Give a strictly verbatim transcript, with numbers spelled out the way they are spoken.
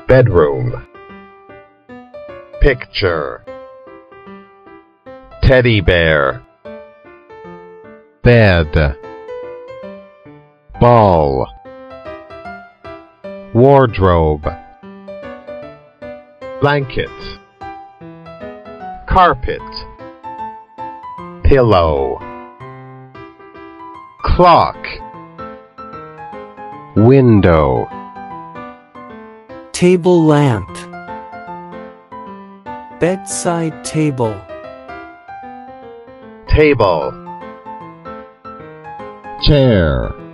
bedroom, picture, teddy bear, bed, ball, wardrobe, blanket, carpet, pillow, clock, window, table lamp, bedside table, table, chair,